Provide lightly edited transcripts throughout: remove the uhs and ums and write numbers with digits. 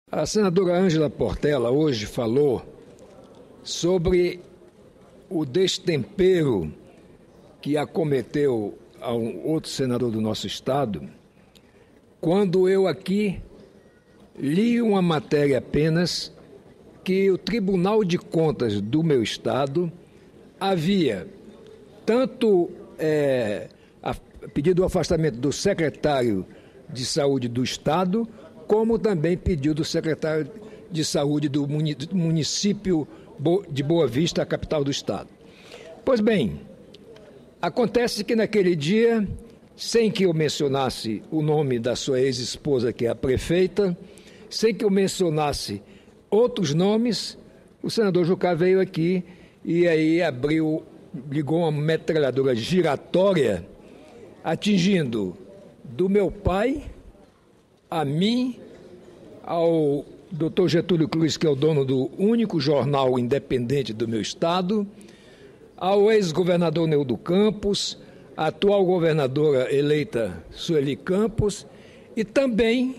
A senadora Ângela Portela hoje falou sobre o destempero que acometeu a um outro senador do nosso estado, quando eu aqui li uma matéria apenas que o Tribunal de Contas do meu estado havia tanto pedido o afastamento do secretário de saúde do estado, como também pediu do secretário de saúde do município de Boa Vista, a capital do estado. Pois bem, acontece que naquele dia, sem que eu mencionasse o nome da sua ex-esposa, que é a prefeita, sem que eu mencionasse outros nomes, o senador Jucá veio aqui e aí ligou uma metralhadora giratória, atingindo do meu pai, a mim, ao Dr. Getúlio Cruz, que é o dono do único jornal independente do meu estado, ao ex-governador Neudo Campos, a atual governadora eleita Sueli Campos e também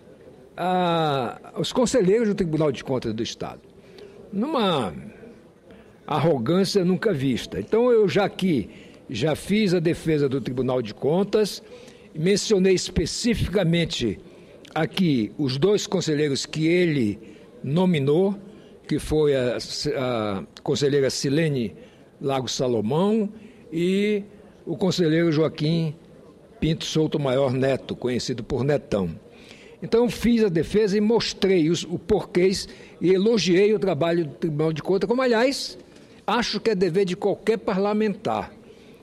aos conselheiros do Tribunal de Contas do estado. Numa arrogância nunca vista. Então eu já fiz a defesa do Tribunal de Contas, mencionei especificamente aqui os dois conselheiros que ele nominou, que foi a conselheira Silene Lago Salomão e o conselheiro Joaquim Pinto Souto Maior Neto, conhecido por Netão. Então fiz a defesa e mostrei os porquês e elogiei o trabalho do Tribunal de Contas, como aliás acho que é dever de qualquer parlamentar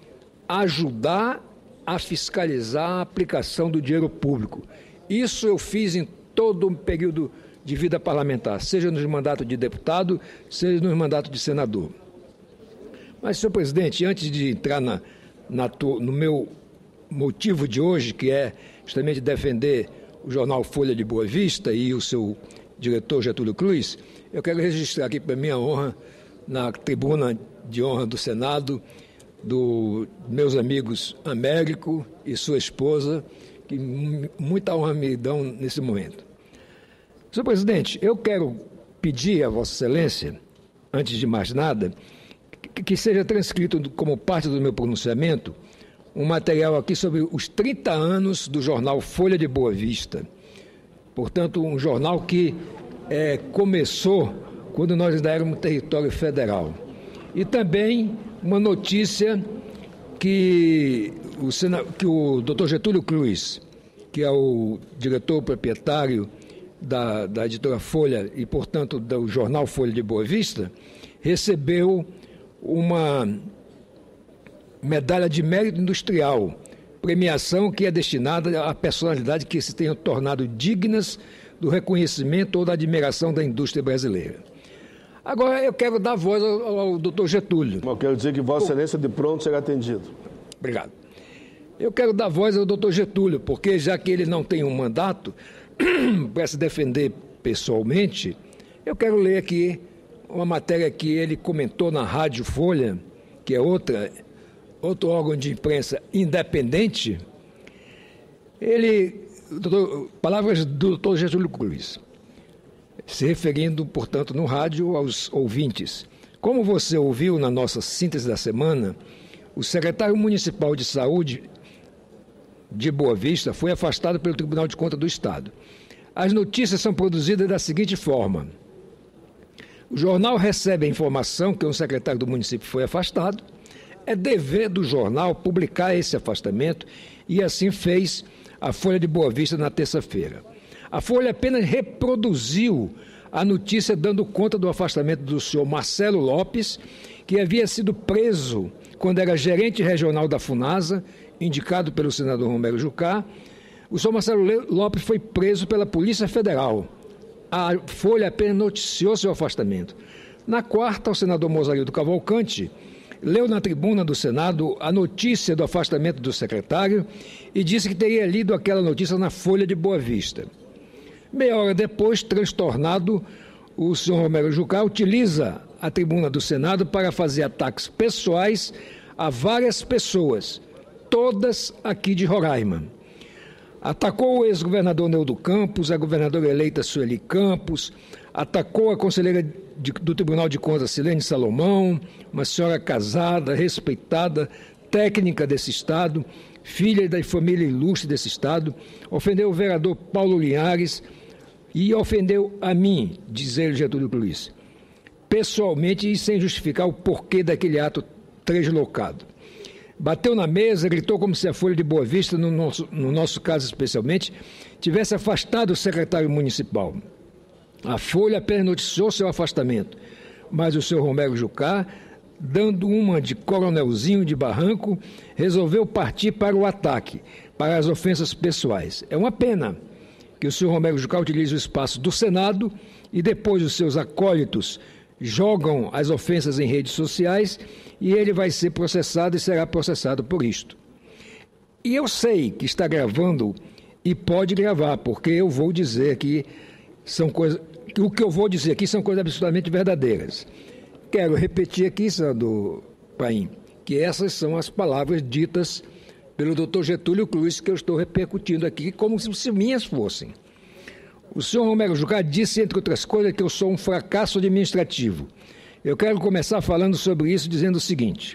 ajudar a fiscalizar a aplicação do dinheiro público. Isso eu fiz em todo o período de vida parlamentar, seja no mandato de deputado, seja no mandato de senador. Mas, senhor presidente, antes de entrar no meu motivo de hoje, que é justamente defender o jornal Folha de Boa Vista e o seu diretor Getúlio Cruz, eu quero registrar aqui para minha honra, na tribuna de honra do Senado, dos meus amigos Américo e sua esposa, que muita honra me dão nesse momento. Senhor presidente, eu quero pedir a Vossa Excelência, antes de mais nada, que seja transcrito como parte do meu pronunciamento um material aqui sobre os 30 anos do jornal Folha de Boa Vista. Portanto, um jornal que começou quando nós ainda éramos território federal. E também uma notícia que o Dr. Getúlio Cruz, que é o diretor proprietário da editora Folha e, portanto, do jornal Folha de Boa Vista, recebeu uma medalha de mérito industrial, premiação que é destinada a personalidades que se tenham tornado dignas do reconhecimento ou da admiração da indústria brasileira. Agora eu quero dar voz ao doutor Getúlio. Eu quero dizer que Vossa Excelência de pronto será atendido. Obrigado. Eu quero dar voz ao doutor Getúlio, porque já que ele não tem um mandato para se defender pessoalmente, eu quero ler aqui uma matéria que ele comentou na Rádio Folha, que é outro órgão de imprensa independente. Palavras do doutor Getúlio Cruz, se referindo, portanto, no rádio aos ouvintes. Como você ouviu na nossa síntese da semana, o secretário municipal de saúde de Boa Vista foi afastado pelo Tribunal de Contas do Estado. As notícias são produzidas da seguinte forma: o jornal recebe a informação que um secretário do município foi afastado, é dever do jornal publicar esse afastamento e assim fez a Folha de Boa Vista na terça-feira. A Folha apenas reproduziu a notícia dando conta do afastamento do senhor Marcelo Lopes, que havia sido preso quando era gerente regional da FUNASA, indicado pelo senador Romero Jucá. O senhor Marcelo Lopes foi preso pela Polícia Federal. A Folha apenas noticiou seu afastamento. Na quarta, o senador Mozarildo Cavalcante leu na tribuna do Senado a notícia do afastamento do secretário e disse que teria lido aquela notícia na Folha de Boa Vista. Meia hora depois, transtornado, o senhor Romero Jucá utiliza a tribuna do Senado para fazer ataques pessoais a várias pessoas, todas aqui de Roraima. Atacou o ex-governador Neudo Campos, a governadora eleita Sueli Campos, atacou a conselheira do Tribunal de Contas, Silene Salomão, uma senhora casada, respeitada, técnica desse Estado, filha da família ilustre desse Estado, ofendeu o vereador Paulo Linhares e ofendeu a mim, diz ele, Getúlio Luiz, pessoalmente e sem justificar o porquê daquele ato translocado. Bateu na mesa, gritou como se a Folha de Boa Vista, no nosso caso especialmente, tivesse afastado o secretário municipal. A Folha apenas noticiou seu afastamento, mas o senhor Romero Jucá, dando uma de coronelzinho de barranco, resolveu partir para o ataque, para as ofensas pessoais. É uma pena que o senhor Romero Jucá utilize o espaço do Senado e depois os seus acólitos jogam as ofensas em redes sociais e ele vai ser processado e será processado por isto. E eu sei que está gravando e pode gravar, porque eu vou dizer que são coisas... O que eu vou dizer aqui são coisas absolutamente verdadeiras. Quero repetir aqui, senador Paim, que essas são as palavras ditas pelo doutor Getúlio Cruz, que eu estou repercutindo aqui como se minhas fossem. O senhor Romero Jucá disse, entre outras coisas, que eu sou um fracasso administrativo. Eu quero começar falando sobre isso, dizendo o seguinte.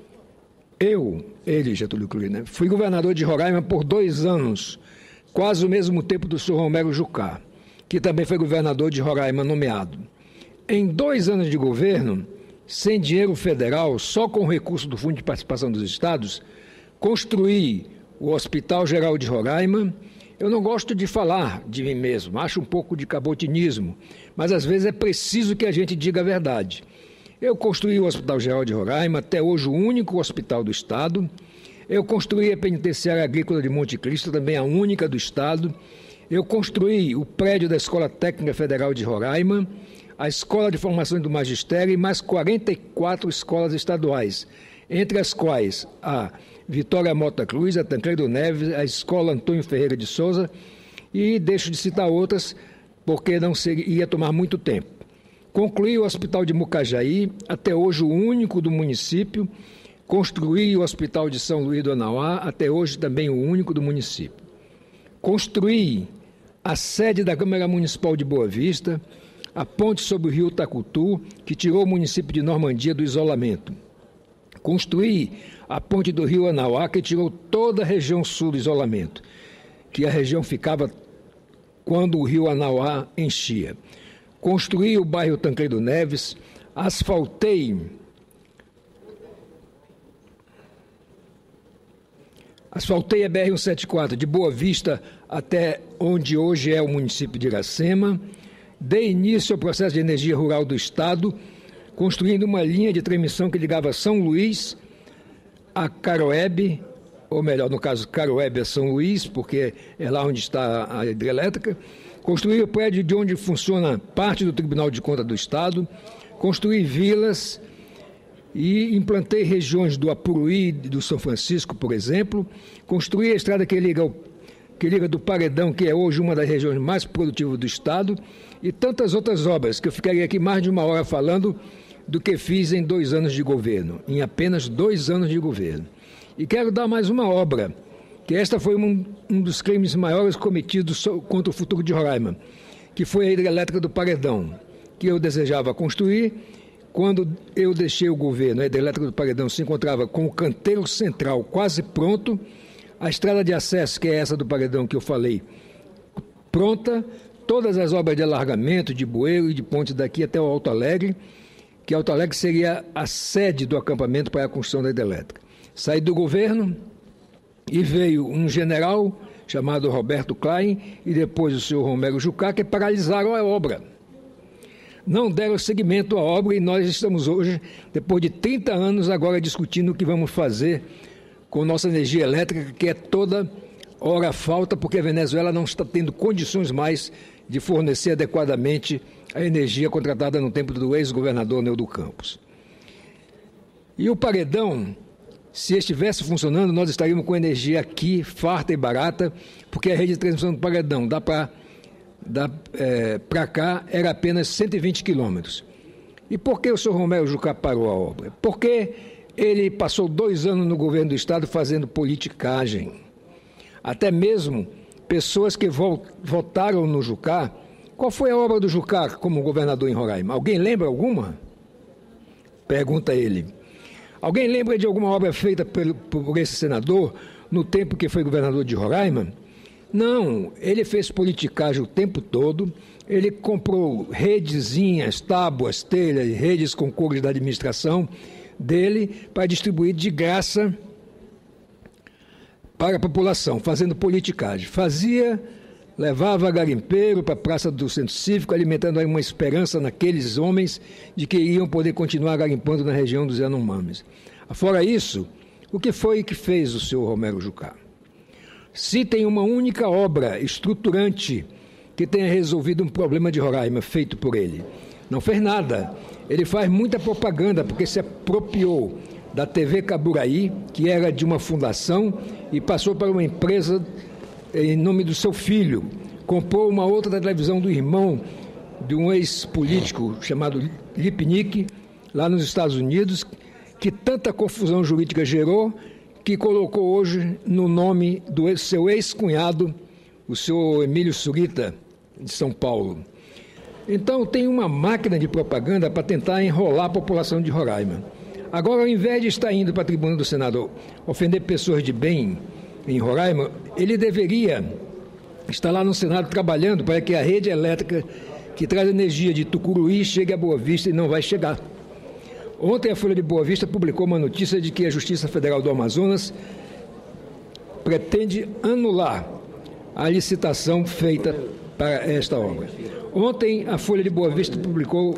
Ele, Getúlio Cruz, né, fui governador de Roraima por 2 anos, quase o mesmo tempo do senhor Romero Jucá, que também foi governador de Roraima nomeado. Em 2 anos de governo, sem dinheiro federal, só com recurso do Fundo de Participação dos Estados, construí o Hospital Geral de Roraima. Eu não gosto de falar de mim mesmo, acho um pouco de cabotinismo, mas às vezes é preciso que a gente diga a verdade. Eu construí o Hospital Geral de Roraima, até hoje o único hospital do Estado. Eu construí a Penitenciária Agrícola de Monte Cristo, também a única do Estado. Eu construí o prédio da Escola Técnica Federal de Roraima, a Escola de Formação do Magistério e mais 44 escolas estaduais, entre as quais a Vitória Mota Cruz, a Tancredo Neves, a Escola Antônio Ferreira de Souza, e deixo de citar outras, porque não ia tomar muito tempo. Concluí o Hospital de Mucajaí, até hoje o único do município. Construí o Hospital de São Luís do Anauá, até hoje também o único do município. Construí a sede da Câmara Municipal de Boa Vista, a ponte sobre o rio Tacutu, que tirou o município de Normandia do isolamento. Construí a ponte do rio Anauá, que tirou toda a região sul do isolamento, que a região ficava quando o rio Anauá enchia. Construí o bairro Tancredo Neves, asfaltei a BR-174 de Boa Vista até onde hoje é o município de Iracema. Dei início ao processo de energia rural do Estado, construindo uma linha de transmissão que ligava São Luís a Caroebe, ou melhor, no caso, Caroebe a São Luís, porque é lá onde está a hidrelétrica. Construí o prédio de onde funciona parte do Tribunal de Contas do Estado. Construí vilas e implantei regiões do Apuruí e do São Francisco, por exemplo. Construí a estrada que liga do Paredão, que é hoje uma das regiões mais produtivas do Estado, e tantas outras obras, que eu ficaria aqui mais de 1 hora falando do que fiz em 2 anos de governo, em apenas 2 anos de governo. E quero dar mais uma obra, que esta foi um dos crimes maiores cometidos contra o futuro de Roraima, que foi a hidrelétrica do Paredão, que eu desejava construir. Quando eu deixei o governo, a hidrelétrica do Paredão se encontrava com o canteiro central quase pronto, a estrada de acesso, que é essa do Paredão que eu falei, pronta, todas as obras de alargamento, de bueiro e de ponte daqui até o Alto Alegre, que Alto Alegre seria a sede do acampamento para a construção da hidrelétrica. Saí do governo e veio um general chamado Roberto Klein e depois o senhor Romero Jucá, que paralisaram a obra. Não deram seguimento à obra e nós estamos hoje, depois de 30 anos, agora discutindo o que vamos fazer com nossa energia elétrica, que é toda hora falta, porque a Venezuela não está tendo condições mais de fornecer adequadamente a energia contratada no tempo do ex-governador Neudo Campos. E o Paredão, se estivesse funcionando, nós estaríamos com energia aqui, farta e barata, porque a rede de transmissão do Paredão para cá era apenas 120 quilômetros. E por que o senhor Romero Jucá parou a obra? Porque ele passou 2 anos no governo do Estado fazendo politicagem. Até mesmo pessoas que votaram no Jucá. Qual foi a obra do Jucá como governador em Roraima? Alguém lembra alguma? Pergunta ele. Alguém lembra de alguma obra feita por esse senador no tempo que foi governador de Roraima? Não, ele fez politicagem o tempo todo, ele comprou redezinhas, tábuas, telhas, redes com cores da administração dele para distribuir de graça para a população, fazendo politicagem. Levava garimpeiro para a Praça do Centro Cívico, alimentando aí uma esperança naqueles homens de que iriam poder continuar garimpando na região dos Yanomamis. Fora isso, o que foi que fez o senhor Romero Jucá? Se tem uma única obra estruturante que tenha resolvido um problema de Roraima feito por ele, não fez nada. Ele faz muita propaganda porque se apropriou da TV Caburaí, que era de uma fundação, e passou para uma empresa em nome do seu filho. Comprou uma outra da televisão do irmão de um ex-político chamado Lipnick, lá nos Estados Unidos, que tanta confusão jurídica gerou, que colocou hoje no nome do seu ex-cunhado, o senhor Emílio Surita, de São Paulo. Então tem uma máquina de propaganda para tentar enrolar a população de Roraima. Agora, ao invés de estar indo para a tribuna do Senado ofender pessoas de bem em Roraima, ele deveria estar lá no Senado trabalhando para que a rede elétrica que traz energia de Tucuruí chegue a Boa Vista, e não vai chegar. Ontem a Folha de Boa Vista publicou uma notícia de que a Justiça Federal do Amazonas pretende anular a licitação feita para esta obra. Ontem a Folha de Boa Vista publicou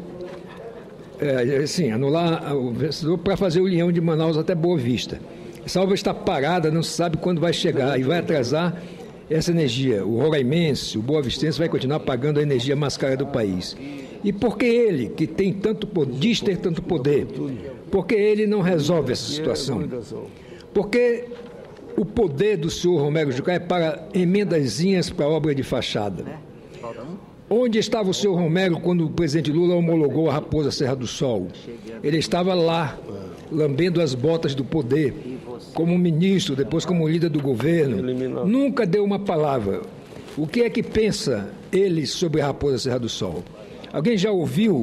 anular o vencedor para fazer o Leão de Manaus até Boa Vista. Essa obra está parada, não se sabe quando vai chegar e vai atrasar essa energia. O roraimense, o boavistense vai continuar pagando a energia mais cara do país. E por que ele, que tem tanto poder, diz ter tanto poder, por que ele não resolve essa situação? Porque o poder do senhor Romero Jucá é para emendazinhas para obra de fachada. Onde estava o senhor Romero quando o presidente Lula homologou a Raposa Serra do Sol? Ele estava lá, lambendo as botas do poder, como ministro, depois como líder do governo. Nunca deu uma palavra. O que é que pensa ele sobre a Raposa Serra do Sol? Alguém já o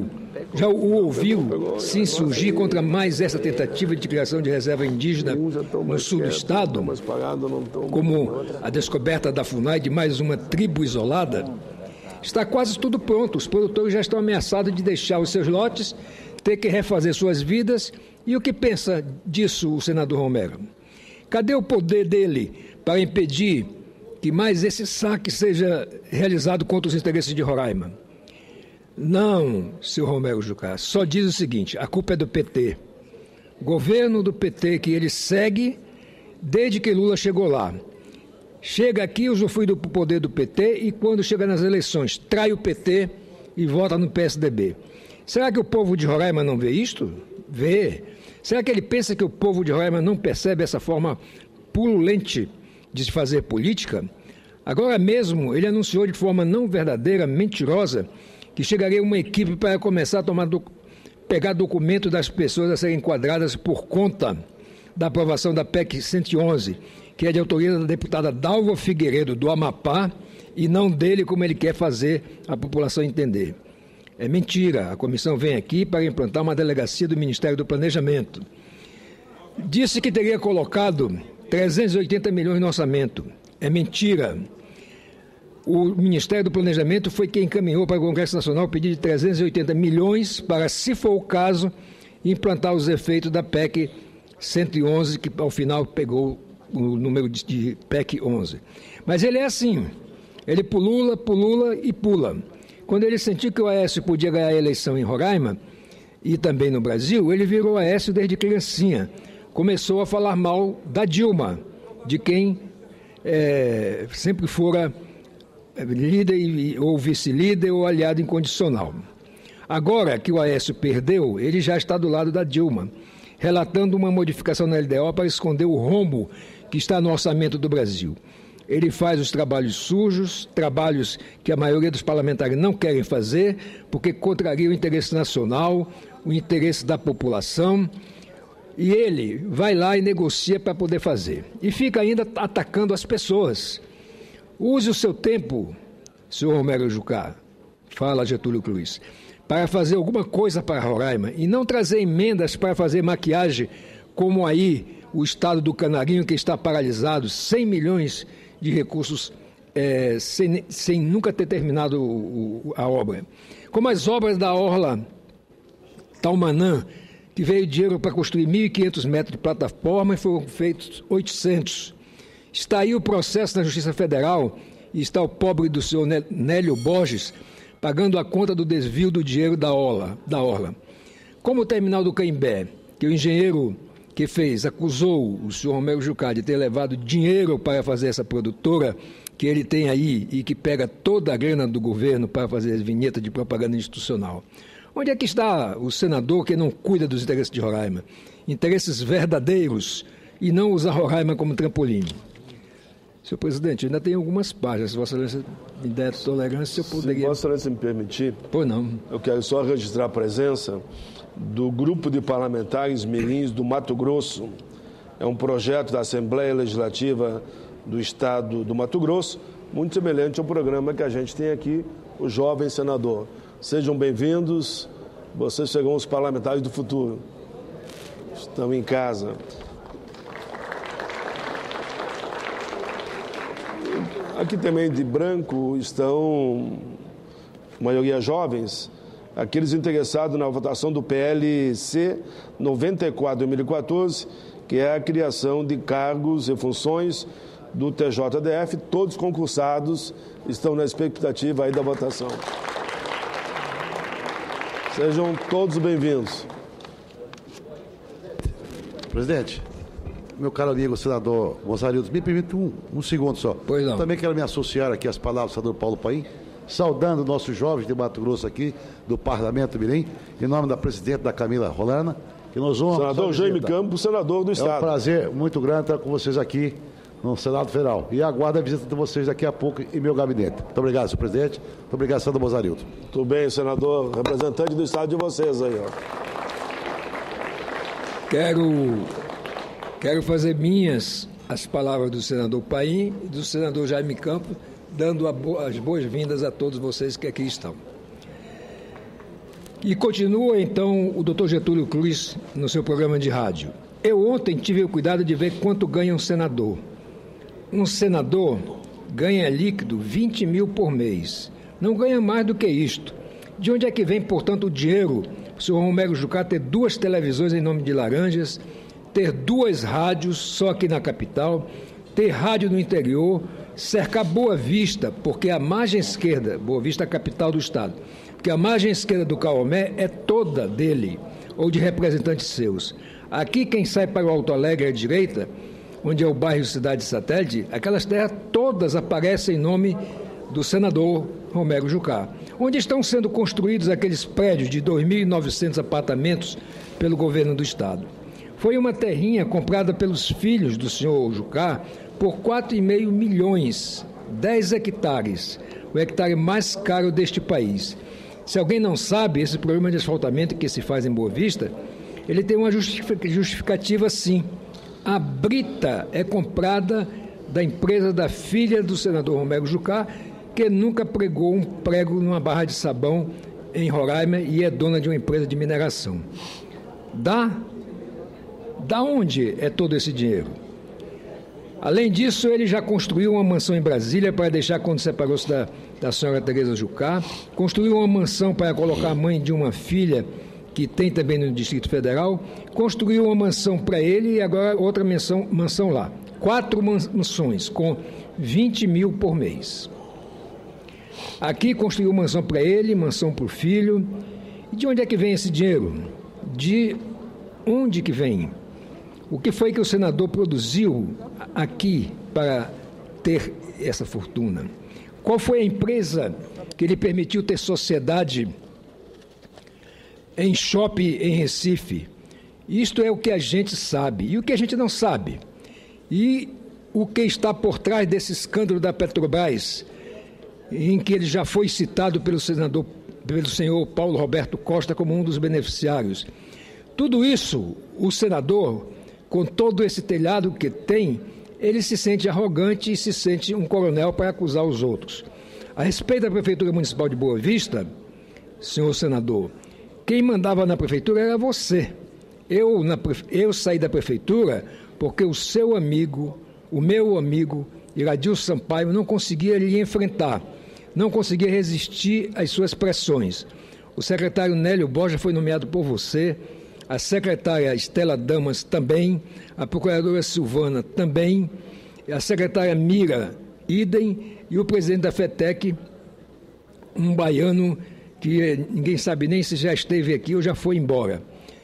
ouviu se insurgir contra mais essa tentativa de criação de reserva indígena no sul do estado, como a descoberta da FUNAI de mais uma tribo isolada? Está quase tudo pronto. Os produtores já estão ameaçados de deixar os seus lotes, ter que refazer suas vidas. E o que pensa disso o senador Romero? Cadê o poder dele para impedir que mais esse saque seja realizado contra os interesses de Roraima? Não, senhor Romero Jucá, só diz o seguinte: a culpa é do PT. Governo do PT que ele segue desde que Lula chegou lá. Chega aqui, usufrui do poder do PT e quando chega nas eleições, trai o PT e vota no PSDB. Será que o povo de Roraima não vê isto? Vê. Será que ele pensa que o povo de Roraima não percebe essa forma pululente de se fazer política? Agora mesmo, ele anunciou de forma não verdadeira, mentirosa, que chegaria uma equipe para começar a pegar documento das pessoas a serem enquadradas por conta da aprovação da PEC 111, que é de autoria da deputada Dalva Figueiredo, do Amapá, e não dele, como ele quer fazer a população entender. É mentira. A comissão vem aqui para implantar uma delegacia do Ministério do Planejamento. Disse que teria colocado 380 milhões no orçamento. É mentira. O Ministério do Planejamento foi quem encaminhou para o Congresso Nacional o pedido de 380 milhões para, se for o caso, implantar os efeitos da PEC 111, que ao final pegou o número de PEC 11. Mas ele é assim, ele pulula e pula. Quando ele sentiu que o Aécio podia ganhar a eleição em Roraima e também no Brasil, ele virou Aécio desde criancinha. Começou a falar mal da Dilma, de quem sempre fora líder ou vice-líder ou aliado incondicional. Agora que o Aécio perdeu, ele já está do lado da Dilma, relatando uma modificação na LDO para esconder o rombo que está no orçamento do Brasil. Ele faz os trabalhos sujos, trabalhos que a maioria dos parlamentares não querem fazer, porque contraria o interesse nacional, o interesse da população, e ele vai lá e negocia para poder fazer. E fica ainda atacando as pessoas. Use o seu tempo, senhor Romero Jucá, fala Getúlio Cruz, para fazer alguma coisa para Roraima e não trazer emendas para fazer maquiagem como aí o estado do Canarinho, que está paralisado, 100 milhões de recursos sem nunca ter terminado a obra. Como as obras da Orla Taumanã, que veio dinheiro para construir 1.500 metros de plataforma e foram feitos 800. Está aí o processo na Justiça Federal e está o pobre do senhor Nélio Borges pagando a conta do desvio do dinheiro da Orla. Como o terminal do Caimbé, que o engenheiro que fez acusou o senhor Romero Jucá de ter levado dinheiro para fazer essa produtora que ele tem aí e que pega toda a grana do governo para fazer as vinhetas de propaganda institucional. Onde é que está o senador que não cuida dos interesses de Roraima? Interesses verdadeiros e não usar Roraima como trampolim. Senhor presidente, ainda tem algumas páginas. Se Vossa Excelência me der tolerância, eu poderia... Se Vossa Excelência me permitir, pois não. Eu quero só registrar a presença do Grupo de Parlamentares Mirins do Mato Grosso. É um projeto da Assembleia Legislativa do Estado do Mato Grosso, muito semelhante ao programa que a gente tem aqui, o Jovem Senador. Sejam bem-vindos, vocês serão os parlamentares do futuro. Estão em casa. Aqui também de branco estão, maioria jovens, aqueles interessados na votação do PLC 94/2014, que é a criação de cargos e funções do TJDF. Todos concursados estão na expectativa aí da votação. Sejam todos bem-vindos. Presidente, meu caro amigo senador Mozarildo, me permite um segundo só. Pois não. Também quero me associar aqui às palavras do senador Paulo Paim, saudando nossos jovens de Mato Grosso aqui, do Parlamento Mirim, em nome da presidente da Camila Rolana, que nós vamos... Senador Jaime Campos, senador do Estado. É um prazer muito grande estar com vocês aqui no Senado Federal. E aguardo a visita de vocês daqui a pouco em meu gabinete. Muito obrigado, senhor presidente. Muito obrigado, senador Mozarildo. Tudo bem, senador, representante do Estado de vocês aí, ó. Quero fazer minhas as palavras do senador Paim e do senador Jaime Campos, dando as boas-vindas a todos vocês que aqui estão. E continua, então, o doutor Getúlio Cruz no seu programa de rádio. Eu ontem tive o cuidado de ver quanto ganha um senador. Um senador ganha líquido 20 mil por mês. Não ganha mais do que isto. De onde é que vem, portanto, o dinheiro? O senhor Romero Jucá ter 2 televisões em nome de Laranjas, ter 2 rádios só aqui na capital, ter rádio no interior, cercar Boa Vista, porque a margem esquerda, Boa Vista é a capital do estado, porque a margem esquerda do Caomé é toda dele, ou de representantes seus. Aqui quem sai para o Alto Alegre à direita, onde é o bairro Cidade Satélite, aquelas terras todas aparecem em nome do senador Romero Jucá, onde estão sendo construídos aqueles prédios de 2.900 apartamentos pelo governo do estado. Foi uma terrinha comprada pelos filhos do senhor Jucá por 4,5 milhões, 10 hectares, o hectare mais caro deste país. Se alguém não sabe, esse programa de asfaltamento que se faz em Boa Vista, ele tem uma justificativa sim. A brita é comprada da empresa da filha do senador Romero Jucá, que nunca pregou um prego numa barra de sabão em Roraima e é dona de uma empresa de mineração. Da onde é todo esse dinheiro? Além disso, ele já construiu uma mansão em Brasília para deixar quando separou-se da senhora Tereza Jucá, construiu uma mansão para colocar a mãe de uma filha que tem também no Distrito Federal, construiu uma mansão para ele e agora outra mansão lá. 4 mansões com 20 mil por mês. Aqui construiu mansão para ele, mansão para o filho. E de onde é que vem esse dinheiro? De onde que vem? O que foi que o senador produziu aqui para ter essa fortuna? Qual foi a empresa que lhe permitiu ter sociedade em shopping em Recife? Isto é o que a gente sabe. E o que a gente não sabe? E o que está por trás desse escândalo da Petrobras, em que ele já foi citado pelo senhor Paulo Roberto Costa como um dos beneficiários. Tudo isso, o senador, com todo esse telhado que tem, ele se sente arrogante e se sente um coronel para acusar os outros. A respeito da Prefeitura Municipal de Boa Vista, senhor senador, quem mandava na Prefeitura era você. Eu saí da Prefeitura porque o seu amigo, o meu amigo, Iradilson Sampaio, não conseguia lhe enfrentar, não conseguia resistir às suas pressões. O secretário Nélio Borja foi nomeado por você, a secretária Estela Damas também, a procuradora Silvana também, a secretária Mira, idem, e o presidente da FETEC, um baiano que ninguém sabe nem se já esteve aqui ou já foi embora.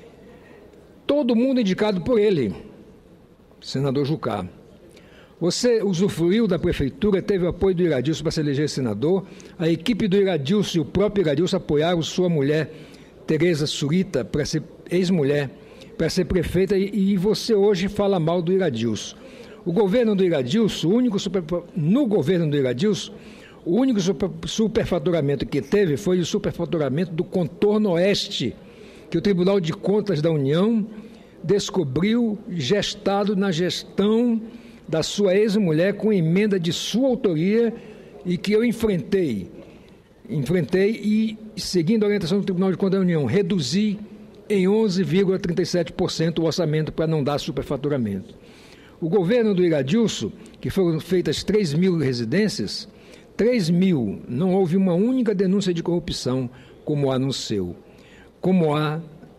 Todo mundo indicado por ele, senador Jucá. Você usufruiu da prefeitura, teve o apoio do Iradilson para se eleger senador, a equipe do Iradilson e o próprio Iradilson apoiaram sua mulher, Tereza Surita, para ser ex-mulher, para ser prefeita, e você hoje fala mal do Iradilson. O governo do Iradilson, no governo do Iradilson, o único superfaturamento que teve foi o superfaturamento do contorno oeste, que o Tribunal de Contas da União descobriu gestado na gestão da sua ex-mulher com emenda de sua autoria e que eu enfrentei e, seguindo a orientação do Tribunal de Contas da União, reduzi em 11,37% o orçamento para não dar superfaturamento. O governo do Iradilson, que foram feitas 3.000 residências, 3.000, não houve uma única denúncia de corrupção como há no seu. Como há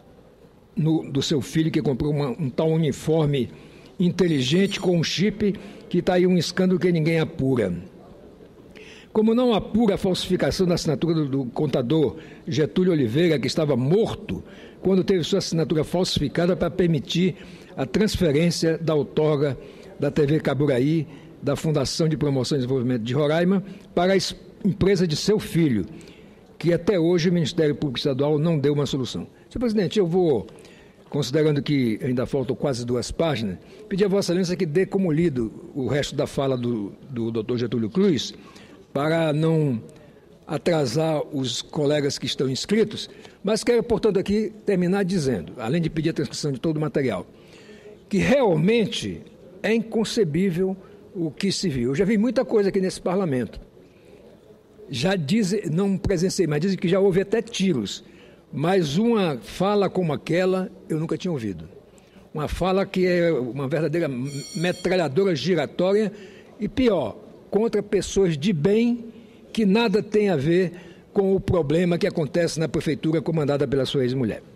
do seu filho, que comprou um tal uniforme inteligente com um chip, que está aí um escândalo que ninguém apura. Como não apura a falsificação da assinatura do contador Getúlio Oliveira, que estava morto, quando teve sua assinatura falsificada para permitir a transferência da outorga da TV Caburaí, da Fundação de Promoção e Desenvolvimento de Roraima, para a empresa de seu filho, que até hoje o Ministério Público Estadual não deu uma solução. Senhor presidente, eu vou, considerando que ainda faltam quase 2 páginas, pedir a Vossa Excelência que dê como lido o resto da fala do Dr. Getúlio Cruz, para não atrasar os colegas que estão inscritos, mas quero, portanto, aqui terminar dizendo, além de pedir a transcrição de todo o material, que realmente é inconcebível o que se viu. Eu já vi muita coisa aqui nesse parlamento. Já dizem, não presenciei, mas dizem que já houve até tiros. Mas uma fala como aquela eu nunca tinha ouvido. Uma fala que é uma verdadeira metralhadora giratória e, pior, contra pessoas de bem que nada tem a ver com o problema que acontece na prefeitura comandada pela sua ex-mulher.